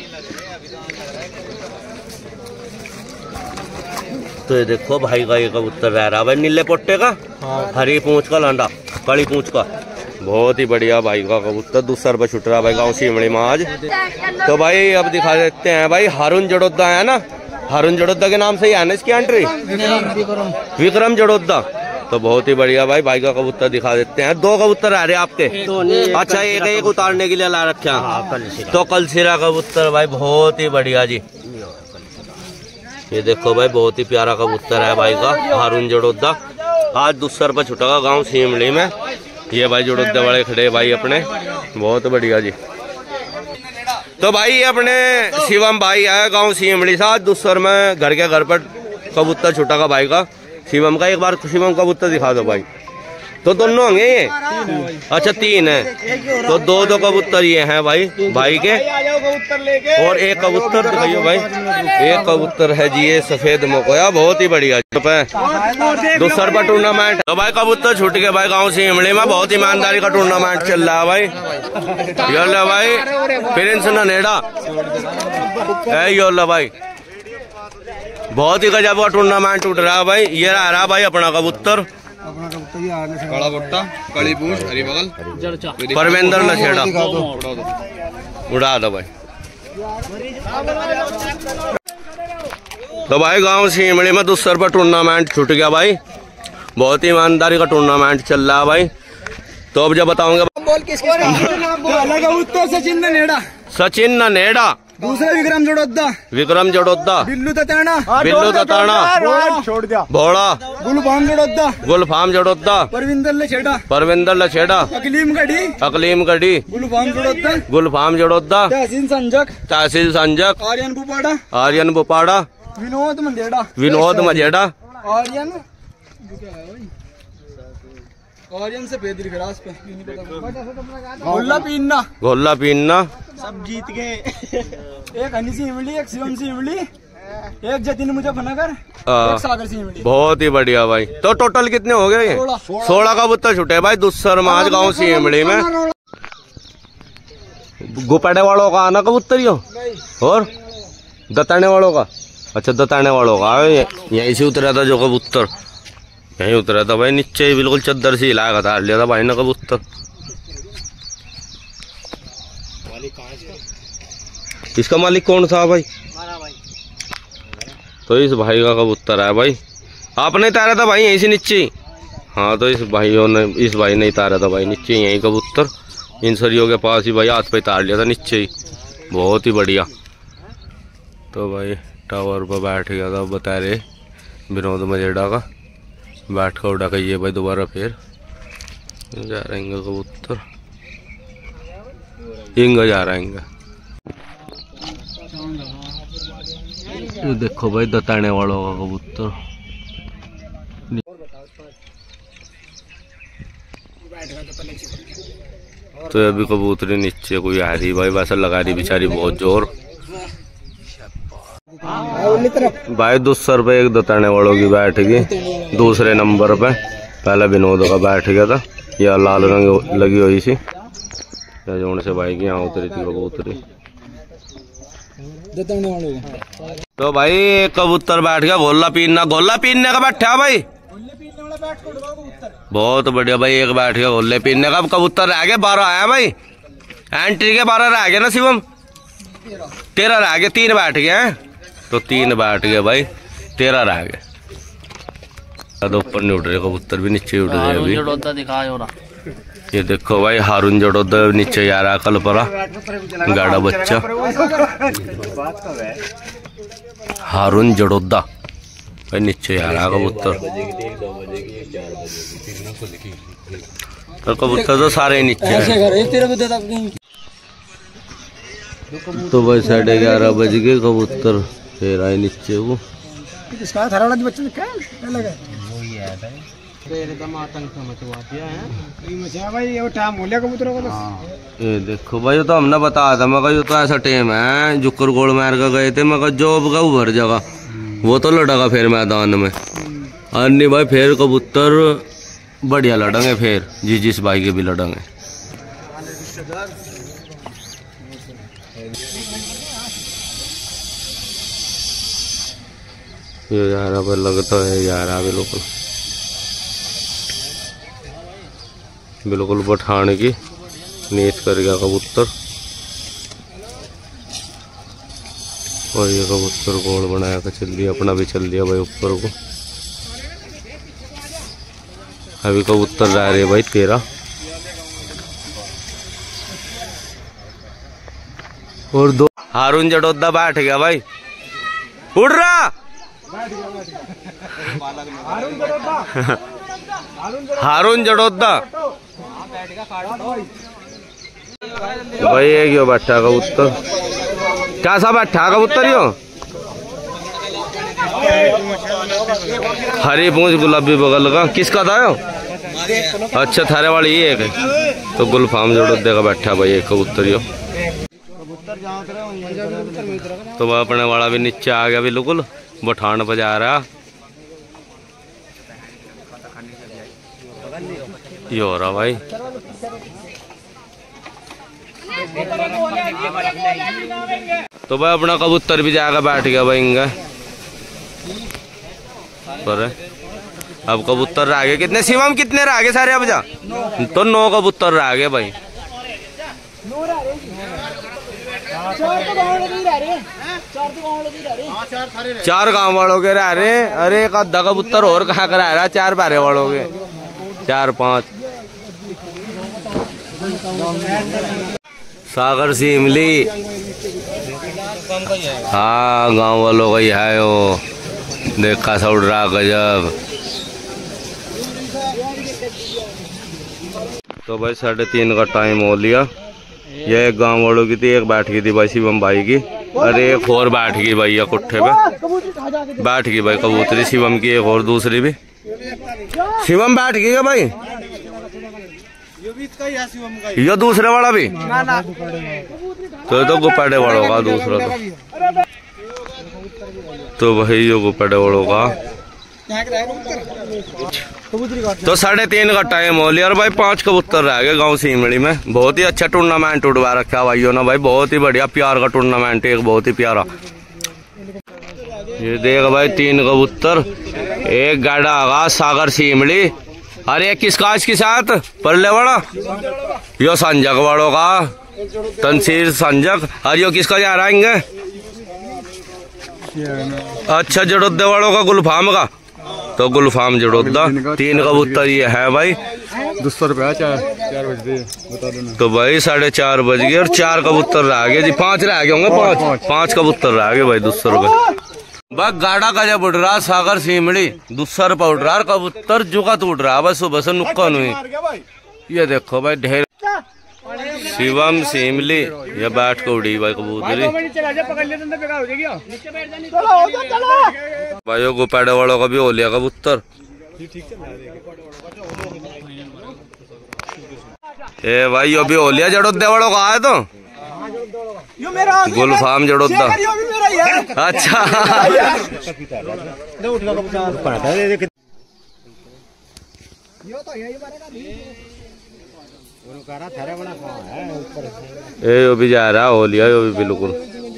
तो ये देखो भाई का ये कबूतर रह रहा भाई नीले पोट्टे का, हरी पूंछ का लांडा, काली पूंछ का, बहुत ही बढ़िया भाई का कबूतर दूसर पे छुट रहा भाई गाँव शिमली में आज। तो भाई अब दिखा देते हैं भाई हारून जड़ोदा है ना, हारून जड़ोदा के नाम से ही है ना इसकी एंट्री? विक्रम जड़ोदा। तो बहुत ही बढ़िया भाई, भाई का कबूतर दिखा देते हैं। दो कबूतर आ रहे हैं आपके? अच्छा, एक एक उतारने के लिए ला रखे हैं। तो कल सिरा कबूतर भाई, बहुत ही बढ़िया जी। ये देखो भाई, बहुत ही प्यारा कबूतर है भाई का, हारून जड़ोदा। आज दूसर पर छुटा का गाँव सीमली में। ये भाई जड़ोदा वाले खड़े भाई अपने, बहुत बढ़िया जी। तो भाई ये अपने शिवम भाई है गांव सीमली साथ दूसर में, घर के घर पर कबूतर छुटा का भाई का शिवम का। एक बार शिवम कबूतर दिखा दो भाई। तो दोनों होंगे ये? अच्छा तीन है, तो दो दो कबूतर ये हैं भाई भाई के। और एक कबूतर दिखाइए भाई, एक कबूतर है जी ये सफेद मोकोया, बहुत ही बढ़िया दूसर पर टूर्नामेंट। तो भाई कबूतर छूट के भाई गाँव सीमली में, बहुत ईमानदारी का टूर्नामेंट चल रहा है भाई। योला भाई प्रिंस ननेड़ा है, योला भाई बहुत ही गजब का टूर्नामेंट उठ रहा है भाई। ये आ रहा भाई अपना कबूतर, काला कुत्ता, काली पूंछ, हरी बगल, परवेंद्र लछेड़ा, उड़ा दो भाई। तो भाई गांव सीमड़ी में दूसर पर टूर्नामेंट छूट गया भाई, बहुत ही ईमानदारी का टूर्नामेंट चल रहा है भाई। तो अब जब बताऊंगा सचिन ननेड़ा, सचिन ननेड़ा, दूसरा विक्रम जड़ोदा, विक्रम जड़ोदा, बिल्लू तताना, बिल्लू तताना, छोड़ दिया, भोड़ा, गुलफाम जड़ोदा, गुलफाम जड़ोदा, परविंदर लछेड़ा, परविंदर लछेड़ा, अकलीम गढ़ी, अकलीम गढ़ी, गुलफाम जड़ोदा, गुलफाम जड़ोदा, तहसील संजक, तहसील संजक, आर्यन बुपाड़ा, आर्यन बुपाड़ा, विनोद मंदेड़ा, विनोद मजेड़ा, आर्यन आर्यन से पेदरी खरास पे गोल्ला पीना, गोल्ला पीना, सब जीत गए। एक हनी सी इमली, एक शिवम सी इमली, एक जतिन मुजफ्फरनगर, एक सागर सी इमली। बहुत ही बढ़िया भाई। तो टोटल कितने हो गए? सोलह कबूतर छुटे भाई दूसर माज गाँव सी इमली में। गुपाड़े वालों का आना कबूतर ही हो और दताने वालों का? अच्छा दताने वालों का यहीं से उतरा था जो कबूतर, यहीं उतरा था भाई नीचे, बिल्कुल चद्दर से हिला था लिया था भाई ने कबूतर। इसका मालिक कौन था भाई? तो इस भाई का कबूतर है भाई, आपने तारा था भाई यहीं से नीचे? हाँ, तो इस भाइयों ने, इस भाई ने तारा था भाई नीचे यहीं कबूतर, इन सरियों के पास ही भाई, हाथ पे तार लिया था नीचे ही, बहुत ही बढ़िया। तो भाई टावर पर बैठ गया था बता रहे विनोद मजेड़ा का, बैठ कर उड़ा कहिए भाई दोबारा फिर जा रहेंगे कबूतर, इंगा जा रहेंगे। ये देखो भाई दताने वालों का कबूतर, तो अभी कबूतरी नीचे कोई आ रही भाई, वैसा लगा रही बेचारी बहुत जोर भाई। दूसरे पे एक दताने वालों की बैठ गई दूसरे नंबर पे, पहला विनोद का बैठ गया था, या लाल रंग लगी हुई सी जोन से भाई की यहाँ उतरी थी कबूतरी। तो भाई कबूतर बैठ गया गोला पीना, गोला पीने का बैठा भाई, बहुत बढ़िया भाई। एक बैठ गया गोले पीने का, कबूतर रह गए बारह आया भाई, एंट्री के बारह रह गए ना शिवम? तेरह रह गए, तीन बैठ गए हैं, तो तीन बैठ गए भाई, तेरह रह गए। तो ऊपर नहीं उठ रहे कबूतर, भी नीचे उठ रहे अभी। ये देखो भाई हारून जड़ोदा नीचे जा रहा कल परा गाड़ा बच्चा, हारून जड़ोदा भाई नीचे जा रहा कबूतर, और कबूतर तो सारे नीचे हैं। तो भाई साढ़े ग्यारह बज गए, कबूतर फिर आए नीचे वो ये देखो भाई, तो हमने बताया था मगर तो ऐसा टेम है, जुकर गोल मार कर गए थे मगर जॉब का उभर जगह वो तो लड़ेगा फिर मैदान में, अन्य भाई फिर कबूतर बढ़िया लड़ेंगे, फिर जी जिस भाई के भी लड़ेंगे। ये यारा पर लगता है यारा बिल्कुल बिल्कुल पठान की नीत कर गया कबूतर, और ये कबूतर गोल बनाया का चल दिया, अपना भी चल दिया भाई ऊपर को। अभी कबूतर रह रहे भाई तेरह। और दो हारून जडोदा बैठ गया भाई, उड़ रहा हारून जडोदा भाई। ये क्यों बैठा कबूतर, कैसा बैठा कबूतर यो? हरी पूंछ गुलाबी बगल का, किसका था यो? अच्छा थारे वाली ये है। तो गुलफाम जडोदे का बैठा भाई एक कबूतर यो। तो वह अपने वाला भी नीचे आ गया बिल्कुल, बठान पर जा रहा। ये हो रहा भाई। तो भाई अपना कबूतर भी जाकर बैठ गया भाई इंगा पर। अब कबूतर रह गए कितने शिवम, कितने रह गए सारे अब जा? तो नौ कबूतर रह गए भाई। चार गांव वालों के रह रहे। अरे एक आधा कबूतर और कहाँ करा रहा, चार बारे वालों के, चार पांच। सागर सी इमली, हाँ गांव वालों का ही है वो। देखा सा उड़ रहा गजब। तो भाई साढ़े तीन का टाइम हो लिया। ये एक गांव वालों की थी, एक बैठ गई थी भाई शिवम भाई की। अरे एक और बैठ गई भाई कुट्ठे पे बैठ गई भाई कबूतरी शिवम की, एक और दूसरी भी। शिवम बैठ गई क्या भाई? ये दूसरे वाला भी तो तो गुप्पाड़े वालों का दूसरा तो तो भाई ये गुप्पाड़े वालों का। तो साढ़े तीन का टाइम हो लिया और भाई पांच कबूतर रह गए गांव सीमड़ी में। बहुत ही अच्छा टूर्नामेंट उड़वा रखा भाइयों ने भाई, बहुत ही बढ़िया प्यार का टूर्नामेंट, एक बहुत ही प्यारा। ये देख भाई तीन कबूतर, एक गाड़ा आगा सागर सीमड़ी। अरे किस काज के साथ परले वाला, यो संजक वालों का तनसीर संजक। और यो किसका जा रहा है? अच्छा जड़ोदे वालों का गुलफाम का। तो गुलफाम जड़ोदा तीन कबूतर ये है भाई। दो सौ रुपया चार चार बज गए बता देना। तो भाई साढ़े चार बज गए और चार कबूतर रह गए जी, पांच रह गए होंगे, पांच पांच कबूतर रह गए भाई। दो सौ रुपये बस गाड़ा का जब उड़ रहा सागर सीमड़ी, दूसरा रुपया उड़ रहा कबूतर जुका तो उड़ रहा बस सुबह से नुक्का नहीं। ये देखो भाई ढेर शिवम सीमली, ये बैठ के उड़ी भाई कबूतरी भाई। गुप्पाड़े वालों का भी हो लिया कबूतर। ए भाई यो भी हो लिया जड़ोदे वालों का है तो गुलफाम जड़ोदा। अच्छा ए यो भी जा रहा हो लिया यो भी बिल्कुल।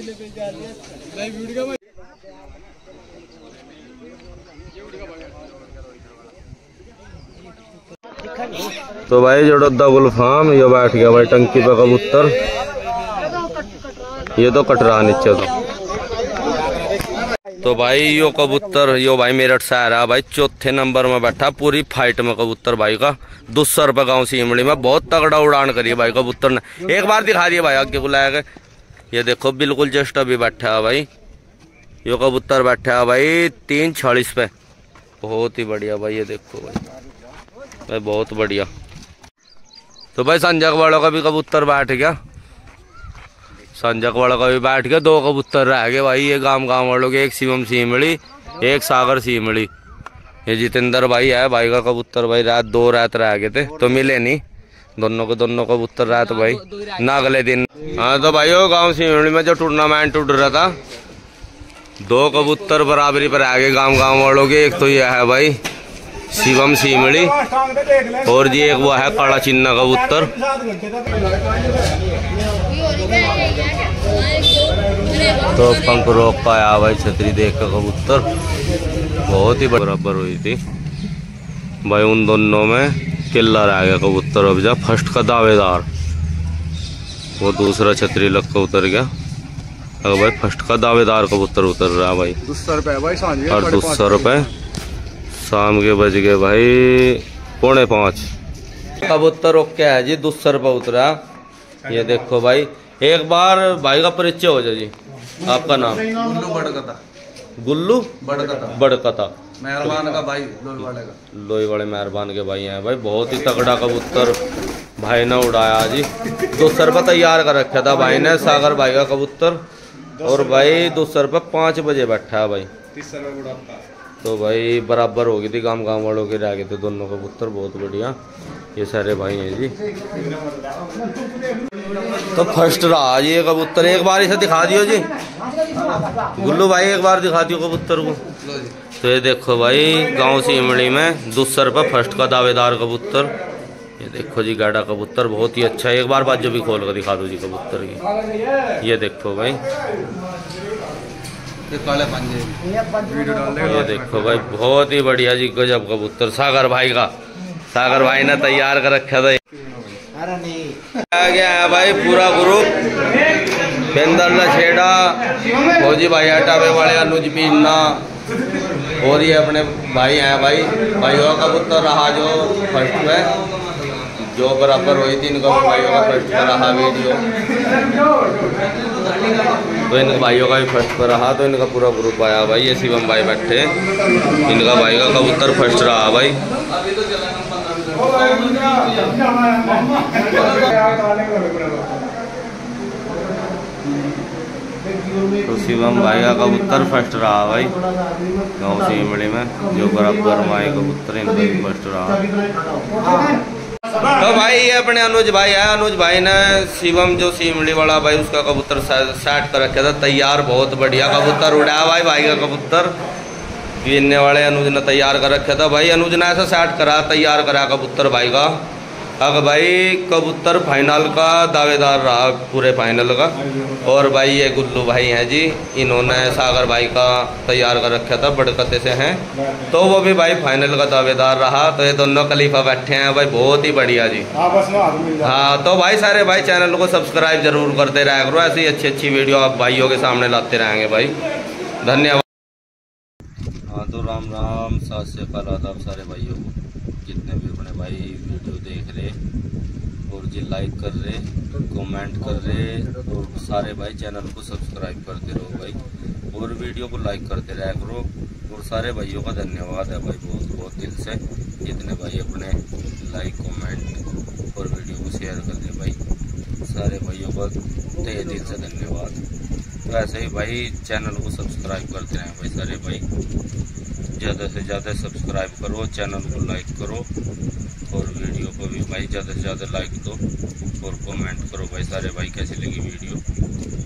तो भाई जड़ोदा गुलफाम ये बैठ गया भाई टंकी पे कबूतर। ये तो कटरा नीचे तो। तो भाई यो कबूतर यो भाई मेरठ से आ रहा भाई, चौथे नंबर में बैठा पूरी फाइट में कबूतर भाई का। दो सौ रुपये गाँव सीमड़ी में बहुत तगड़ा उड़ान करी भाई कबूतर ने। एक बार दिखा दिया भाई आगे बुलाया गया। ये देखो बिल्कुल जस्ट अभी बैठा है भाई यो कबूतर बैठा है भाई तीन छियालीस पे। बहुत ही बढ़िया भाई, ये देखो भाई भाई बहुत बढ़िया। तो भाई संजक वालों का भी कबूतर बैठ गया, संजक वालों का भी बैठ गया। दो कबूतर रह गए भाई ये गांव गांव वालों के, एक शिवम सीमड़ी एक सागर सीमड़ी। ये जितेंद्र भाई है भाई का कबूतर भाई, रात दो रात रह गए थे तो मिले नहीं दोनों को, दोनों कबूतर रात भाई ना अगले दिन। हाँ तो भाई वो गाँव सीमड़ी में जो टूर्नामेंट उड़ रहा था दो कबूतर बराबरी पर आ गए गाँव गाँव वालों के। एक तो यह है भाई शिवम सीमड़ी और जी एक वो है काला चिन्ना कबूतर। तो पंख रोक का आया भाई छतरी देख का कबूतर बहुत ही बराबर हुई थी भाई। उन दोनों में किल्ला रह गया कबूतर। अब जा फर्स्ट का दावेदार वो दूसरा छतरी लग का उतर गया। अगर भाई फर्स्ट का दावेदार कबूतर उतर रहा भाई दो सौ रुपए भाई सांझ और दो सौ रुपये शाम के बज गए भाई पौने पाँच। कबूतर ओके है जी, दो सौ रुपये उतरा। ये देखो भाई, एक बार भाई का परिचय हो जाए जी। आपका नाम? गुल्लू बड़कता। गुल्लू बड़कता बड़कता मेहरबान का भाई, लोई वाले का। लोई वाले मेहरबान के भाई हैं भाई। बहुत ही तगड़ा कबूतर भाई ने उड़ाया जी। दो सौ रुपये तैयार कर रखा था भाई ने, सागर भाई का कबूतर। और भाई दो सौ रुपये पाँच बजे बैठा है भाई। तो भाई बराबर हो गई थी, गांव गांव वालों के रह गए थे दोनों कबूतर। बहुत बढ़िया, ये सारे भाई हैं जी। तो फर्स्ट रहा जी ये कबूतर। एक बार इसे दिखा दियो जी गुल्लू भाई, एक बार दिखा दियो कबूतर को। तो ये देखो भाई, गांव से इमली में दो सौ रुपये फर्स्ट का दावेदार कबूतर। ये देखो जी गाड़ा कबूतर, बहुत ही अच्छा है। एक बार बाजू भी खोल कर दिखा दो जी कबूतर की। ये देखो भाई, ये काले पंजे ये देखो भाई, बहुत ही बढ़िया जी, गजब कबूतर। सागर भाई का, सागर भाई ने तैयार कर रखा था। आ गया है भाई पूरा ग्रुप। बेंदर लछेड़ा, फौजी भाई अटावे वाले, अनुज पीना, और ये अपने भाई हैं भाई। भाइयों का कबूतर रहा जो फर्स्ट में, जो बराबर हुई थी इनका भाइयों का फर्स्ट पर रहा वीडियो। तो इन भाइयों का भी फर्स्ट पर रहा। तो इनका पूरा ग्रुप आया भाई। ये शिवम भाई बैठे, इनका भाई का कबूतर फर्स्ट रहा भाई। तो शिवम भाई का कबूतर फर्स्ट रहा भाई गाँव से इमली में, जो बराबर माए कबूतर इनका भी फर्स्ट रहा। तो भाई ये अपने अनुज भाई है। अनुज भाई ने शिवम जो सीमली वाला भाई उसका कबूतर सेट कर रखा था तैयार। बहुत बढ़िया कबूतर उड़ाया भाई, भाई का कबूतर गिनने वाले अनुज ने तैयार कर रखा था भाई। अनुज ने ऐसा सेट करा, तैयार करा कबूतर भाई का। अब भाई कबूतर फाइनल का दावेदार रहा, पूरे फाइनल का। और भाई ये गुल्लू भाई हैं जी, इन्होंने सागर भाई का तैयार कर रखा था, बड़कते से हैं। तो वो भी भाई फाइनल का दावेदार रहा। तो ये दोनों खलीफा बैठे हैं भाई, बहुत ही बढ़िया जी। हाँ तो भाई सारे भाई चैनल को सब्सक्राइब जरूर करते रहा करो। ऐसी अच्छी अच्छी वीडियो आप भाइयों के सामने लाते रहेंगे भाई। धन्यवाद। हाँ तो राम राम, सात से कल आदाब सारे भाइयों को, जितने भी अपने भाई वीडियो देख रहे और जी लाइक कर रहे, कमेंट कर रहे, और सारे भाई चैनल को सब्सक्राइब करते रहो भाई, और वीडियो को लाइक करते रहा करो। और सारे भाइयों का धन्यवाद है भाई, बहुत बहुत दिल से, जितने भाई अपने लाइक कमेंट और वीडियो को शेयर कर दे भाई। सारे भाइयों का तहे दिल से धन्यवाद। तो ऐसे ही भाई चैनल को सब्सक्राइब करते रहें भाई सारे भाई। ज़्यादा से ज़्यादा सब्सक्राइब करो, चैनल को लाइक करो, और वीडियो को भी भाई ज़्यादा से ज़्यादा लाइक दो और कमेंट करो भाई सारे भाई, कैसी लगी वीडियो।